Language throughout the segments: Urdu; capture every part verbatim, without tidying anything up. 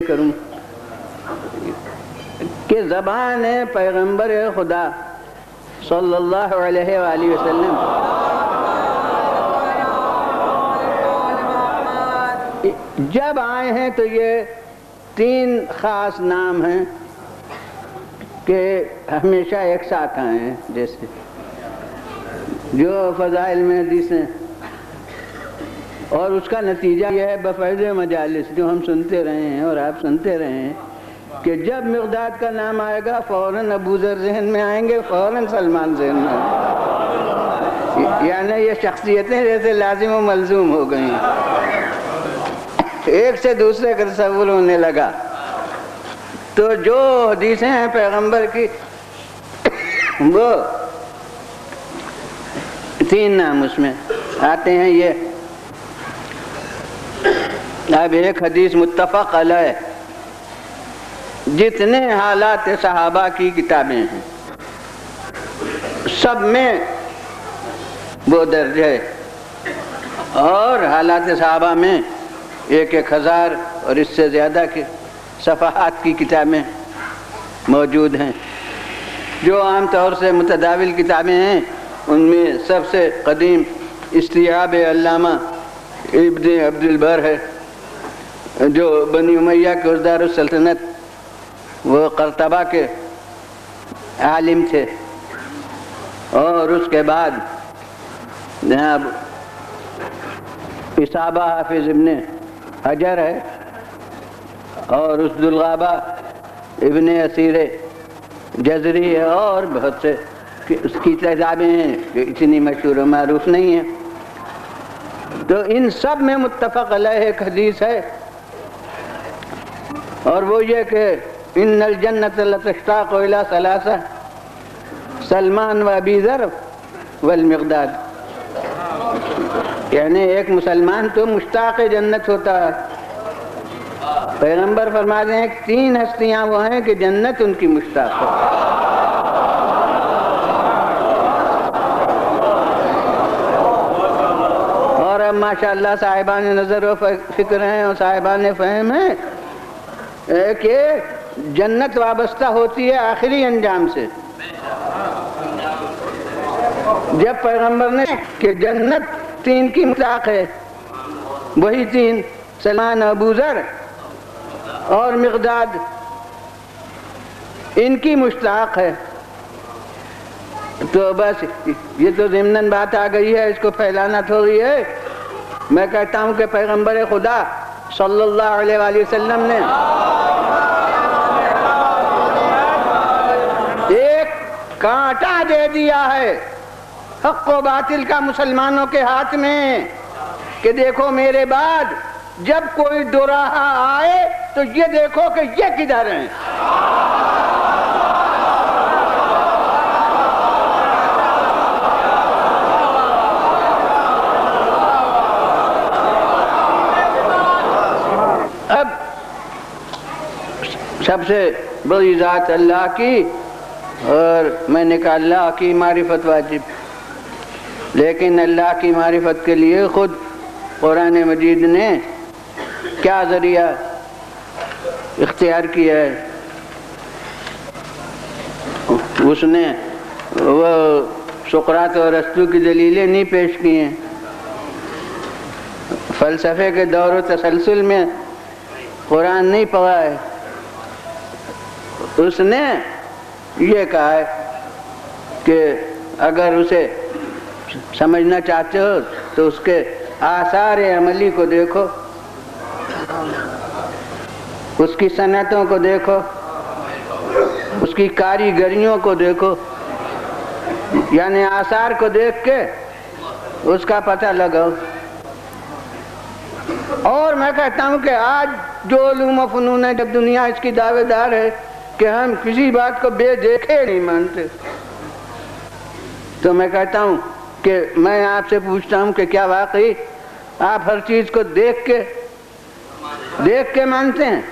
کروں کہ زبان پیغمبر خدا صلی اللہ علیہ وآلہ وسلم جب آئے ہیں تو یہ تین خاص نام ہیں کہ ہمیشہ ایک ساتھ آئے ہیں، جیسے جو فضائل میں حدیث ہیں، اور اس کا نتیجہ یہ ہے بفیض مجالس جو ہم سنتے رہے ہیں اور آپ سنتے رہے ہیں کہ جب مقداد کا نام آئے گا فوراً ابو ذر ذہن میں آئیں گے، فوراً سلمان ذہن میں آئیں گے، یعنی یہ شخصیتیں جیسے لازم و ملزوم ہو گئی ہیں، ایک سے دوسرے کا تصور ہونے لگا۔ تو جو حدیثیں ہیں پیغمبر کی وہ تین نام اس میں آتے ہیں۔ یہ اب ایک حدیث متفق علیہ، جتنے حالات صحابہ کی کتابیں ہیں سب میں وہ درج ہے، اور حالات صحابہ میں ایک ایک ہزار اور اس سے زیادہ کے صفحات کی کتابیں موجود ہیں۔ جو عام طور سے متداول کتابیں ہیں ان میں سب سے قدیم استیعاب علامہ ابن عبد البر ہے، جو بنی امیہ کے ازدار السلطنت وہ قرطبہ کے عالم تھے، اور اس کے بعد جناب اصابہ حافظ ابن حجر ہے، اور اسد الغابہ ابن اسیر جزری ہے، اور بہت سے اس کی کتابیں ہیں جو اتنی مشہور و معروف نہیں ہیں۔ تو ان سب میں متفق علیہ ایک حدیث ہے، اور وہ یہ کہ ان الجنۃ لتشتاق الی ثلاثہ سلمان و ابی ذر والمقداد، یعنی ایک مسلمان تو مشتاق جنت ہوتا ہے۔ پیغمبر فرماتے ہیں کہ تین ہستیاں وہ ہیں کہ جنت ان کی مشتاق ہے۔ اور اب ماشاءاللہ صاحبان نظر و فکر ہیں اور صاحبان فہم ہیں کہ جنت وابستہ ہوتی ہے آخری انجام سے۔ جب پیغمبر نے کہ جنت تین کی مشتاق ہے، وہی تین سلمان، ابو ذر اور مقداد ان کی مشتاق ہے، تو بس یہ تو ضمناً بات آ گئی ہے، اس کو پھیلانا تھوڑی ہے۔ میں کہتا ہوں کہ پیغمبر خدا صلی اللہ علیہ وآلہ وسلم نے ایک کانٹا دے دیا ہے حق و باطل کا مسلمانوں کے ہاتھ میں کہ دیکھو میرے بعد جب کوئی دوراہا آئے تو یہ دیکھو کہ یہ کدھر ہیں۔ اب سب سے بڑی ذات اللہ کی، اور میں نے کہا اللہ کی معرفت واجب، لیکن اللہ کی معرفت کے لیے خود قرآن مجید نے کیا ذریعہ اختیار کیا ہے؟ اس نے وہ سقراط اور ارسطو کی دلیلیں نہیں پیش کی ہیں، فلسفے کے دور و تسلسل میں قرآن نہیں پڑھا ہے۔ اس نے یہ کہا ہے کہ اگر اسے سمجھنا چاہتے ہو تو اس کے آثار عملی کو دیکھو، اس کی صنعتوں کو دیکھو، اس کی کاریگریوں کو دیکھو، یعنی آثار کو دیکھ کے اس کا پتہ لگاؤ۔ اور میں کہتا ہوں کہ آج جو علوم و فنون ہے، جب دنیا اس کی دعوے دار ہے کہ ہم کسی بات کو بے دیکھے نہیں مانتے، تو میں کہتا ہوں کہ میں آپ سے پوچھتا ہوں کہ کیا واقعی آپ ہر چیز کو دیکھ کے دیکھ کے مانتے ہیں؟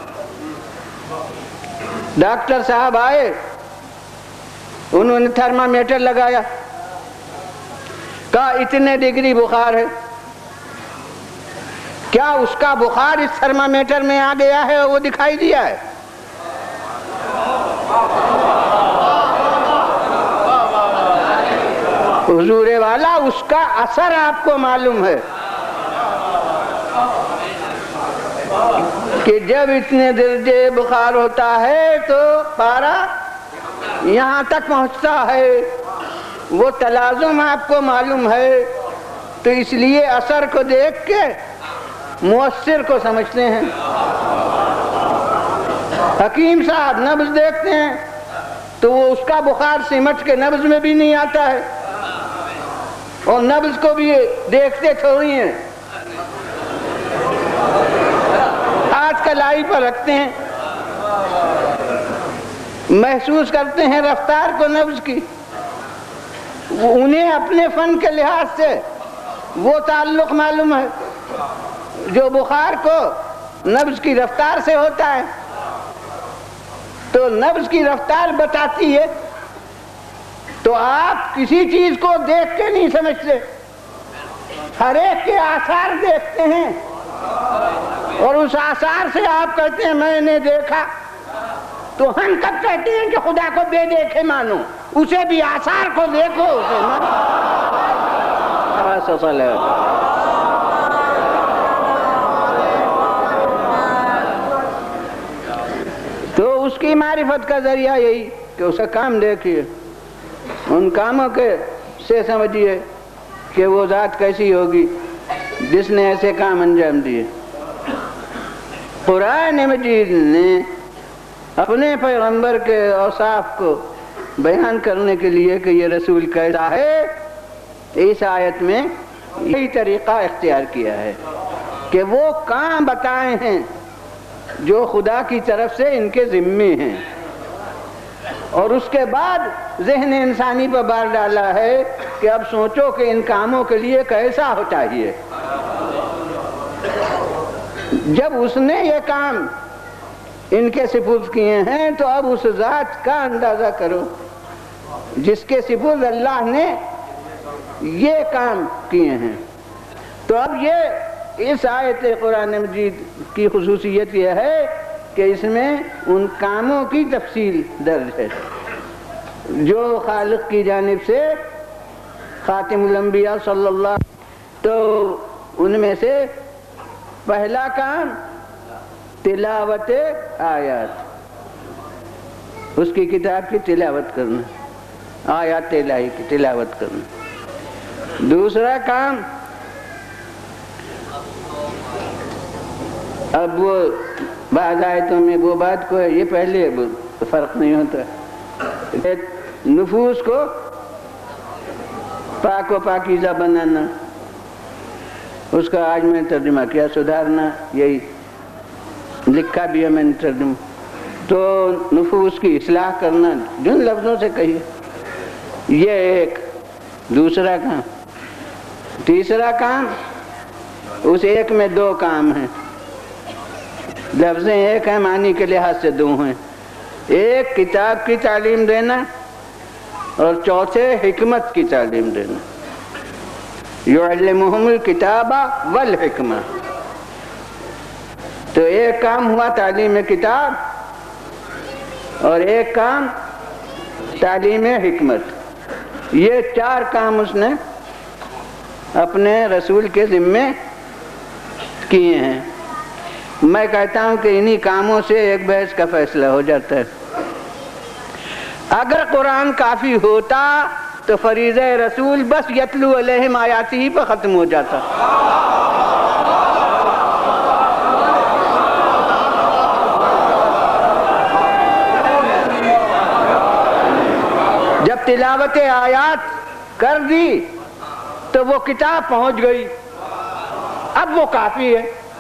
ڈاکٹر صاحب آئے، انہوں نے تھرما میٹر لگایا، کہا اتنے ڈگری بخار ہے، کیا اس کا بخار اس تھرمامیٹر میں آ گیا ہے اور وہ دکھائی دیا ہے؟ حضور والا اس کا اثر آپ کو معلوم ہے کہ جب اتنے درجے بخار ہوتا ہے تو پارا یہاں تک پہنچتا ہے، وہ تلازم آپ کو معلوم ہے، تو اس لیے اثر کو دیکھ کے مؤثر کو سمجھتے ہیں۔ حکیم صاحب نبض دیکھتے ہیں تو وہ اس کا بخار سمٹ کے نبض میں بھی نہیں آتا ہے، اور نبض کو بھی دیکھتے تھوڑی ہیں، آج کلائی پر رکھتے ہیں، محسوس کرتے ہیں رفتار کو نبض کی۔ انہیں اپنے فن کے لحاظ سے وہ تعلق معلوم ہے جو بخار کو نبض کی رفتار سے ہوتا ہے، تو نبض کی رفتار بتاتی ہے، تو آپ کسی چیز کو دیکھ کے نہیں سمجھتے، ہر ایک کے آثار دیکھتے ہیں، اور اس آثار سے آپ کہتے ہیں میں نے دیکھا۔ تو ہم کب کہتے ہیں کہ خدا کو بے دیکھے مانو؟ اسے بھی آثار کو دیکھو، اسے مانو۔ تو اس کی معرفت کا ذریعہ یہی کہ اسے کام دیکھیے، ان کاموں کے سے سمجھیے کہ وہ ذات کیسی ہوگی جس نے ایسے کام انجام دیے۔ قرآن مجید نے اپنے پیغمبر کے اوصاف کو بیان کرنے کے لیے کہ یہ رسول کیسا ہے، اس آیت میں یہی طریقہ اختیار کیا ہے کہ وہ کام بتائے ہیں جو خدا کی طرف سے ان کے ذمے ہیں، اور اس کے بعد ذہن انسانی پر بار ڈالا ہے کہ اب سوچو کہ ان کاموں کے لیے کیسا ہو چاہیے۔ جب اس نے یہ کام ان کے سپرد کیے ہیں تو اب اس ذات کا اندازہ کرو جس کے سپرد اللہ نے یہ کام کیے ہیں۔ تو اب یہ اس آیت قرآن مجید کی خصوصیت یہ ہے کہ اس میں ان کاموں کی تفصیل درج ہے جو خالق کی جانب سے خاتم الانبیاء صلی اللہ، تو ان میں سے پہلا کام تلاوت آیات، اس کی کتاب کی تلاوت کرنا، آیات الہی کی تلاوت کرنا۔ دوسرا کام، اب وہ بعض آیتوں میں وہ بات کو یہ پہلے فرق نہیں ہوتا، نفوس کو پاک و پاکیزہ بنانا، اس کا آج میں نے ترجمہ کیا، سدھارنا، یہی لکھا بھی ہے میں نے ترجمہ، تو نفوس کی اصلاح کرنا جن لفظوں سے کہیے، یہ ایک دوسرا کام۔ تیسرا کام، اس ایک میں دو کام ہیں، لفظیں ایک ہیں، معنی کے لحاظ سے دو ہیں، ایک کتاب کی تعلیم دینا اور چوتھے حکمت کی تعلیم دینا۔ یعلمہم الکتاب والحکمہ، تو ایک کام ہوا تعلیم کتاب اور ایک کام تعلیم حکمت، یہ چار کام اس نے اپنے رسول کے ذمے کیے ہیں۔ میں کہتا ہوں کہ انہی کاموں سے ایک بحث کا فیصلہ ہو جاتا ہے۔ اگر قرآن کافی ہوتا تو فریضہ رسول بس یتلو علیہم آیاتی ہی پر ختم ہو جاتا۔ جب تلاوت آیات کر دی تو وہ کتاب پہنچ گئی، اب وہ کافی ہے۔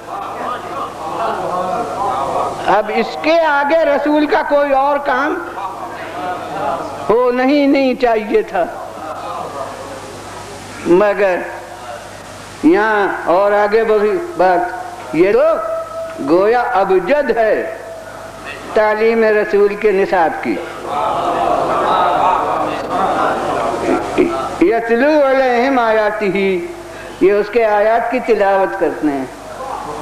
اب اس کے آگے رسول کا کوئی اور کام ہو نہیں نہیں چاہیے تھا، مگر یہاں اور آگے بڑھی بات، یہ تو گویا ابجد ہے تعلیم رسول کے نصاب کی۔ یتلو علیہم آیاتہ، یہ اس کے آیات کی تلاوت کرتے ہیں۔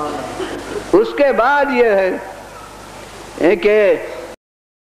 اس کے بعد یہ ہے کہ